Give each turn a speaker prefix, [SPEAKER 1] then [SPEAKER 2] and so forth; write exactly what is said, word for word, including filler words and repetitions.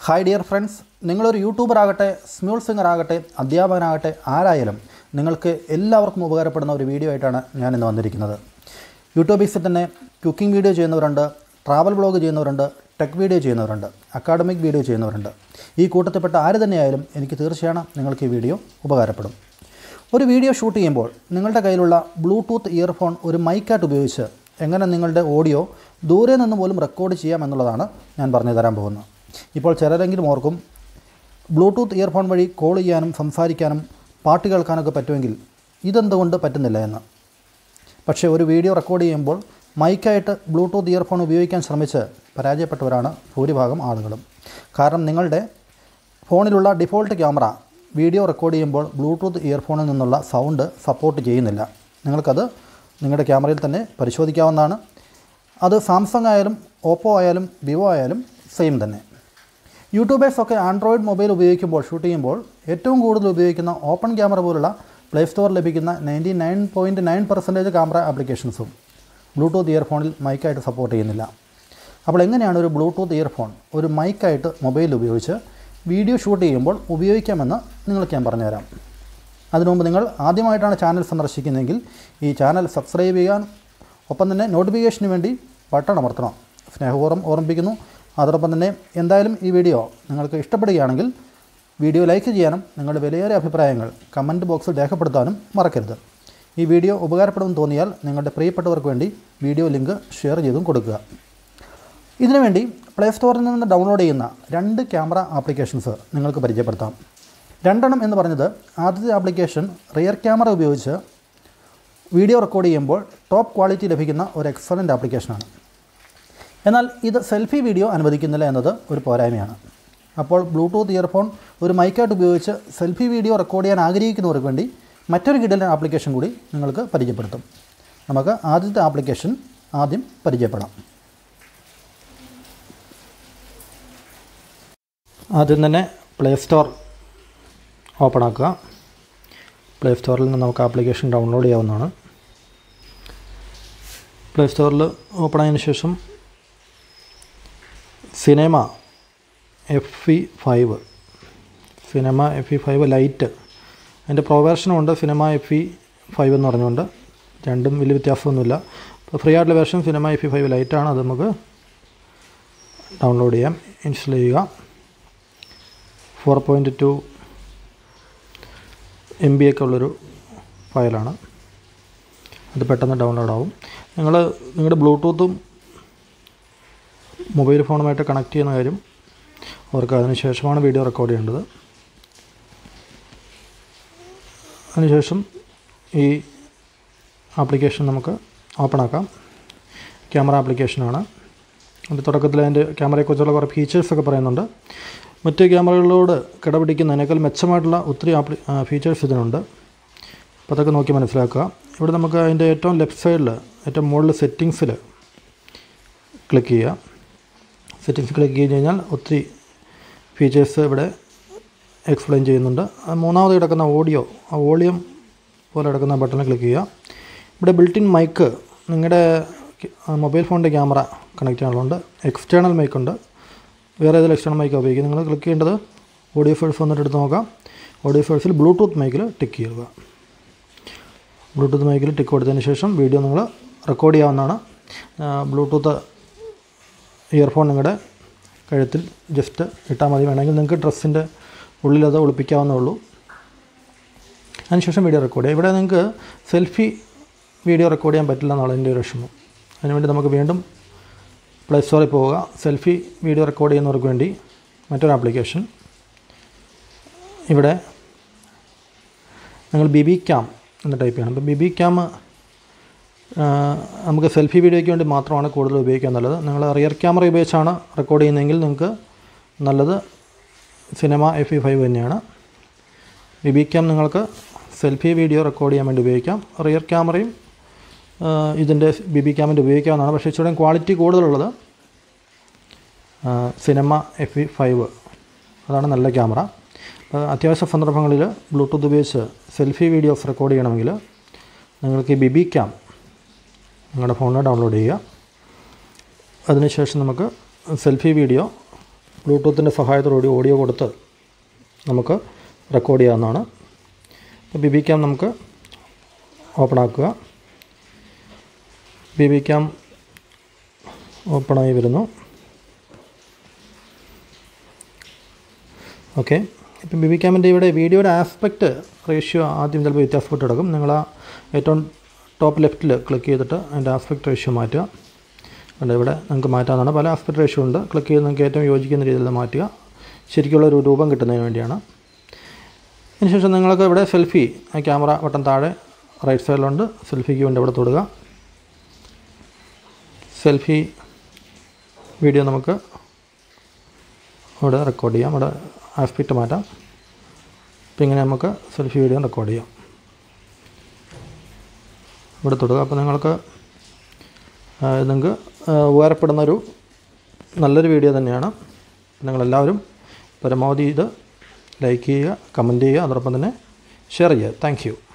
[SPEAKER 1] Hi dear friends, നിങ്ങളൊരു YouTuber ആകട്ടെ, Smule singer ആകട്ടെ, അധ്യാപകനാകട്ടെ, ആരായാലും നിങ്ങൾക്ക് എല്ലാവർക്കും ഉപകാരപ്പെടുന്ന ഒരു വീഡിയോ ആയിട്ടാണ് ഞാൻ ഇന്ന് വന്നിരിക്കുന്നത്. യൂട്യൂബിൽ തന്നെ കുക്കിംഗ് വീഡിയോ ചെയ്യുന്നവരുണ്ട്, ട്രാവൽ വ്ളോഗ് ചെയ്യുന്നവരുണ്ട്, ടെക് വീഡിയോ ചെയ്യുന്നവരുണ്ട്, അക്കാഡമിക് വീഡിയോ ചെയ്യുന്നവരുണ്ട്. ഈ കൂട്ടത്തിൽപ്പെട്ട ആര് തന്നെയായാലും എനിക്ക് തീർച്ചയാണ് നിങ്ങൾക്ക് ഈ വീഡിയോ ഉപകാരപ്പെടും. ഒരു വീഡിയോ ഷൂട്ട് ചെയ്യുമ്പോൾ നിങ്ങളുടെ കയ്യിലുള്ള ബ്ലൂടൂത്ത് ഇയർഫോൺ ഒരു മൈക്കായിട്ട് ഉപയോഗിച്ച് എങ്ങനെ നിങ്ങളുടെ ഓഡിയോ ദൂരെ നിന്ന് പോലും റെക്കോർഡ് ചെയ്യാം എന്നുള്ളതാണ് ഞാൻ പറഞ്ഞു തരാൻ പോകുന്നത്. ഇപ്പോൾ ചിലരെങ്കിലും ഓർക്കും, ബ്ലൂടൂത്ത് ഇയർഫോൺ വഴി കോൾ ചെയ്യാനും സംസാരിക്കാനും പാട്ട് കേൾക്കാനൊക്കെ പറ്റുമെങ്കിൽ ഇതെന്തുകൊണ്ട് പറ്റുന്നില്ല എന്ന്. പക്ഷേ ഒരു വീഡിയോ റെക്കോർഡ് ചെയ്യുമ്പോൾ മൈക്കായിട്ട് ബ്ലൂടൂത്ത് ഇയർഫോൺ ഉപയോഗിക്കാൻ ശ്രമിച്ച് പരാജയപ്പെട്ടവരാണ് ഭൂരിഭാഗം ആളുകളും. കാരണം നിങ്ങളുടെ ഫോണിലുള്ള ഡിഫോൾട്ട് ക്യാമറ വീഡിയോ റെക്കോർഡ് ചെയ്യുമ്പോൾ ബ്ലൂടൂത്ത് ഇയർഫോണിൽ നിന്നുള്ള സൗണ്ട് സപ്പോർട്ട് ചെയ്യുന്നില്ല. നിങ്ങൾക്കത് നിങ്ങളുടെ ക്യാമറയിൽ തന്നെ പരിശോധിക്കാവുന്നതാണ്. അത് സാംസങ് ആയാലും ഓപ്പോ ആയാലും വിവോ ആയാലും സെയിം തന്നെ. യൂട്യൂബേഴ്സൊക്കെ ആൻഡ്രോയിഡ് മൊബൈൽ ഉപയോഗിക്കുമ്പോൾ ഷൂട്ട് ചെയ്യുമ്പോൾ ഏറ്റവും കൂടുതൽ ഉപയോഗിക്കുന്ന ഓപ്പൺ ക്യാമറ പോലുള്ള പ്ലേ സ്റ്റോറിൽ ലഭിക്കുന്ന ninety nine point nine percentage camera ആപ്ലിക്കേഷൻസും ബ്ലൂടൂത്ത് ഇയർഫോണിൽ മൈക്കായിട്ട് സപ്പോർട്ട് ചെയ്യുന്നില്ല. അപ്പോൾ എങ്ങനെയാണ് ഒരു ബ്ലൂടൂത്ത് ഇയർഫോൺ ഒരു മൈക്കായിട്ട് മൊബൈലിൽ ഉപയോഗിച്ച് വീഡിയോ ഷൂട്ട് ചെയ്യുമ്പോൾ ഉപയോഗിക്കാമെന്ന് നിങ്ങൾക്ക് ഞാൻ പറഞ്ഞുതരാം. അതിനുമുമ്പ് നിങ്ങൾ ആദ്യമായിട്ടാണ് ചാനൽ സന്ദർശിക്കുന്നതെങ്കിൽ ഈ ചാനൽ സബ്സ്ക്രൈബ് ചെയ്യാൻ, ഒപ്പം തന്നെ നോട്ടിഫിക്കേഷന് വേണ്ടി ബട്ടൺ അമർത്തണം. സ്നേഹപൂർവ്വം ഓർമ്മിപ്പിക്കുന്നു. അതോടൊപ്പം തന്നെ എന്തായാലും ഈ വീഡിയോ നിങ്ങൾക്ക് ഇഷ്ടപ്പെടുകയാണെങ്കിൽ വീഡിയോ ലൈക്ക് ചെയ്യാനും നിങ്ങളുടെ വിലയേറിയ അഭിപ്രായങ്ങൾ കമൻറ്റ് ബോക്സിൽ രേഖപ്പെടുത്താനും മറക്കരുത്. ഈ വീഡിയോ ഉപകാരപ്പെടുമെന്ന് തോന്നിയാൽ നിങ്ങളുടെ പ്രിയപ്പെട്ടവർക്ക് വേണ്ടി വീഡിയോ ലിങ്ക് ഷെയർ ചെയ്തും കൊടുക്കുക. ഇതിനുവേണ്ടി പ്ലേ സ്റ്റോറിൽ നിന്ന് ഡൗൺലോഡ് ചെയ്യുന്ന രണ്ട് ക്യാമറ ആപ്ലിക്കേഷൻസ് നിങ്ങൾക്ക് പരിചയപ്പെടുത്താം. രണ്ടെണ്ണം എന്ന് പറഞ്ഞത്, ആദ്യത്തെ ആപ്ലിക്കേഷൻ റിയർ ക്യാമറ ഉപയോഗിച്ച് വീഡിയോ റെക്കോർഡ് ചെയ്യുമ്പോൾ ടോപ്പ് ക്വാളിറ്റി ലഭിക്കുന്ന ഒരു എക്സലൻ്റ് ആപ്ലിക്കേഷനാണ്. എന്നാൽ ഇത് സെൽഫി വീഡിയോ അനുവദിക്കുന്നില്ല എന്നത് ഒരു പോരായ്മയാണ്. അപ്പോൾ ബ്ലൂടൂത്ത് ഇയർഫോൺ ഒരു മൈക്കായിട്ട് ഉപയോഗിച്ച് സെൽഫി വീഡിയോ റെക്കോർഡ് ചെയ്യാൻ ആഗ്രഹിക്കുന്നവർക്ക് വേണ്ടി മറ്റൊരു കിടിലൻ ആപ്ലിക്കേഷൻ കൂടി നിങ്ങൾക്ക് പരിചയപ്പെടുത്തും. നമുക്ക് ആദ്യത്തെ ആപ്ലിക്കേഷൻ ആദ്യം പരിചയപ്പെടാം. ആദ്യം തന്നെ പ്ലേ സ്റ്റോർ ഓപ്പൺ ആക്കുക. പ്ലേ സ്റ്റോറിൽ നിന്ന് നമുക്ക് ആപ്ലിക്കേഷൻ ഡൗൺലോഡ് ചെയ്യാവുന്നതാണ്. പ്ലേ സ്റ്റോറിൽ ഓപ്പൺ ആയതിനു ശേഷം cinema F E five cinema F E five lite, അതിൻ്റെ പ്രോ വേർഷനും ഉണ്ട്, സിനിമ എഫ് ഇ ഫൈവ് എന്ന് പറഞ്ഞുകൊണ്ട്. രണ്ടും വലിയ വ്യത്യാസമൊന്നുമില്ല. ഇപ്പോൾ ഫ്രീ ആയിട്ടുള്ള version cinema F E five ലൈറ്റാണ്. അത് നമുക്ക് ഡൗൺലോഡ് ചെയ്യാം. ഇൻസ്റ്റാൾ ചെയ്യുക. Four point two M B ഒക്കെ ഉള്ളൊരു ഫയലാണ്. അത് പെട്ടെന്ന് ഡൗൺലോഡ് ആവും. നിങ്ങൾ നിങ്ങളുടെ ബ്ലൂടൂത്തും മൊബൈൽ ഫോണുമായിട്ട് കണക്ട് ചെയ്യുന്ന കാര്യം ഓർക്കുക. അതിന് ശേഷമാണ് വീഡിയോ റെക്കോർഡ് ചെയ്യേണ്ടത്. അതിനുശേഷം ഈ ആപ്ലിക്കേഷൻ നമുക്ക് ഓപ്പൺ ആക്കാം. ക്യാമറ ആപ്ലിക്കേഷനാണ്. അതിൻ്റെ തുടക്കത്തിൽ അതിൻ്റെ ക്യാമറയെക്കുറിച്ചുള്ള കുറേ ഫീച്ചേഴ്സൊക്കെ പറയുന്നുണ്ട്. മറ്റ് ക്യാമറകളോട് കിടപിടിക്കുന്നതിനേക്കാൾ മെച്ചമായിട്ടുള്ള ഒത്തിരി ആപ്ലി ഫീച്ചേഴ്സ് ഇതിനുണ്ട്. അപ്പോൾ അതൊക്കെ നോക്കി മനസ്സിലാക്കുക. ഇവിടെ നമുക്ക് അതിൻ്റെ ഏറ്റവും ലെഫ്റ്റ് സൈഡിൽ ഏറ്റവും മുകളിൽ സെറ്റിങ്സിൽ ക്ലിക്ക് ചെയ്യുക. സെറ്റിങ്സ് ക്ലിക്ക് ചെയ്ത് കഴിഞ്ഞാൽ ഒത്തിരി ഫീച്ചേഴ്സ് ഇവിടെ എക്സ്പ്ലെയിൻ ചെയ്യുന്നുണ്ട്. മൂന്നാമത് കിടക്കുന്ന ഓഡിയോ, ആ വോളിയം പോലെ കിടക്കുന്ന ബട്ടണിൽ ക്ലിക്ക് ചെയ്യുക. ഇവിടെ ബിൽറ്റ് ഇൻ മൈക്ക്, നിങ്ങളുടെ മൊബൈൽ ഫോണിൻ്റെ ക്യാമറ കണക്ട് ചെയ്യാനുള്ളതുണ്ട്. എക്സ്റ്റേണൽ മൈക്കുണ്ട്. വേറെ ഏതെങ്കിലും എക്സ്റ്റേണൽ മൈക്ക് ഉപയോഗിക്കുക. നിങ്ങൾ ക്ലിക്ക് ചെയ്യേണ്ടത് ഓഡിയോ ഫേഴ്സ് വന്നിട്ട് എടുത്ത് നോക്കാം. ഓഡിയോ ഫേഴ്സിൽ ബ്ലൂടൂത്ത് മൈക്കിൽ ടിക്ക് ചെയ്യുക. ബ്ലൂടൂത്ത് മൈക്കിൽ ടിക്ക് കൊടുത്തതിന് ശേഷം വീഡിയോ നിങ്ങൾ റെക്കോർഡ് ചെയ്യാവുന്നതാണ്. ബ്ലൂടൂത്ത് ഇയർഫോൺ നിങ്ങളുടെ കഴുത്തിൽ ജസ്റ്റ് ഇട്ടാൽ മതി. വേണമെങ്കിൽ നിങ്ങൾക്ക് ഡ്രസ്സിൻ്റെ ഉള്ളിലത് ഒളിപ്പിക്കാവുന്നേ ഉള്ളൂ. അതിനുശേഷം വീഡിയോ റെക്കോർഡ് ചെയ്യുക. ഇവിടെ നിങ്ങൾക്ക് സെൽഫി വീഡിയോ റെക്കോർഡ് ചെയ്യാൻ പറ്റില്ല എന്നുള്ള എൻ്റെ ഒരു വിഷമം. അതിനുവേണ്ടി നമുക്ക് വീണ്ടും പ്ലേ സ്റ്റോറിൽ പോവുക. സെൽഫി വീഡിയോ റെക്കോർഡ് ചെയ്യുന്നവർക്ക് വേണ്ടി മറ്റൊരു ആപ്ലിക്കേഷൻ. ഇവിടെ നിങ്ങൾ ബി ബി ക്യാം എന്ന് ടൈപ്പ് ചെയ്യണം. അപ്പോൾ ബി ബി ക്യാം നമുക്ക് സെൽഫി വീഡിയോയ്ക്ക് വേണ്ടി മാത്രമാണ് കൂടുതൽ ഉപയോഗിക്കാൻ നല്ലത്. നിങ്ങൾ റിയർ ക്യാമറ ഉപയോഗിച്ചാണ് റെക്കോർഡ് ചെയ്യുന്നതെങ്കിൽ നിങ്ങൾക്ക് നല്ലത് സിനിമ എഫ് ഇ ഫൈവ് തന്നെയാണ്. ബി ബി ക്യാം നിങ്ങൾക്ക് സെൽഫി വീഡിയോ റെക്കോർഡ് ചെയ്യാൻ വേണ്ടി ഉപയോഗിക്കാം. റിയർ ക്യാമറയും ഇതിൻ്റെ ബി ബി ക്യാമിൻ്റെ ഉപയോഗിക്കാവുന്നതാണ്. പക്ഷേ ഇച്ചിരി ക്വാളിറ്റി കൂടുതലുള്ളത് സിനിമ എഫ് ഇ ഫൈവ്, അതാണ് നല്ല ക്യാമറ. അത്യാവശ്യ സന്ദർഭങ്ങളിൽ ബ്ലൂടൂത്ത് ഉപയോഗിച്ച് സെൽഫി വീഡിയോസ് റെക്കോർഡ് ചെയ്യണമെങ്കിൽ നിങ്ങൾക്ക് ഈ ബി ബി ക്യാം നിങ്ങളുടെ ഫോണിൽ ഡൗൺലോഡ് ചെയ്യുക. അതിനുശേഷം നമുക്ക് സെൽഫി വീഡിയോ ബ്ലൂടൂത്തിൻ്റെ സഹായത്തോടുകൂടി ഓഡിയോ കൊടുത്ത് നമുക്ക് റെക്കോർഡ് ചെയ്യാവുന്നതാണ്. അപ്പോൾ ബി ബി ക്യാം നമുക്ക് ഓപ്പൺ ആക്കുക. ബി ബി ക്യാം ഓപ്പണായി വരുന്നു. ഓക്കെ, ഇപ്പം ബി ബി ക്യാമിൻ്റെ ഇവിടെ വീഡിയോയുടെ ആസ്പെക്റ്റ് റേഷ്യോ ആദ്യം ചിലപ്പോൾ വ്യത്യാസപ്പെട്ട് കിടക്കും. നിങ്ങൾ ആ ഏറ്റവും ടോപ്പ് ലെഫ്റ്റിൽ ക്ലിക്ക് ചെയ്തിട്ട് അതിൻ്റെ ആസ്പെക്റ്റ് റേഷ്യോ മാറ്റുക. അതുകൊണ്ട് ഇവിടെ നിങ്ങൾക്ക് മാറ്റാവുന്നതാണ്. പല ആസ്പെക്റ്റ് റേഷ്യോ ഉണ്ട്. ക്ലിക്ക് ചെയ്ത് നിങ്ങൾക്ക് ഏറ്റവും യോജിക്കുന്ന രീതിയിൽ മാറ്റുക. ശരിക്കുള്ളൊരു രൂപം കിട്ടുന്നതിന് വേണ്ടിയാണ്. അതിനുശേഷം നിങ്ങൾക്ക് ഇവിടെ സെൽഫി, ആ ക്യാമറ ബട്ടൺ താഴെ റൈറ്റ് സൈഡിലുണ്ട്. സെൽഫിക്ക് വേണ്ടി ഇവിടെ തൊടുക. സെൽഫി വീഡിയോ നമുക്ക് ഇവിടെ റെക്കോർഡ് ചെയ്യാം. ഇവിടെ ആസ്പെക്റ്റ് മാറ്റാം. അപ്പോൾ ഇങ്ങനെ നമുക്ക് സെൽഫി വീഡിയോ റെക്കോർഡ് ചെയ്യാം. ഇവിടെ തൊടുക. അപ്പോൾ നിങ്ങൾക്ക് നിങ്ങൾക്ക് ഉപകാരപ്പെടുന്നൊരു നല്ലൊരു വീഡിയോ തന്നെയാണ്. നിങ്ങളെല്ലാവരും പരമാവധി ഇത് ലൈക്ക് ചെയ്യുക, കമൻറ്റ് ചെയ്യുക, അതോടൊപ്പം തന്നെ ഷെയർ ചെയ്യുക. Thank U.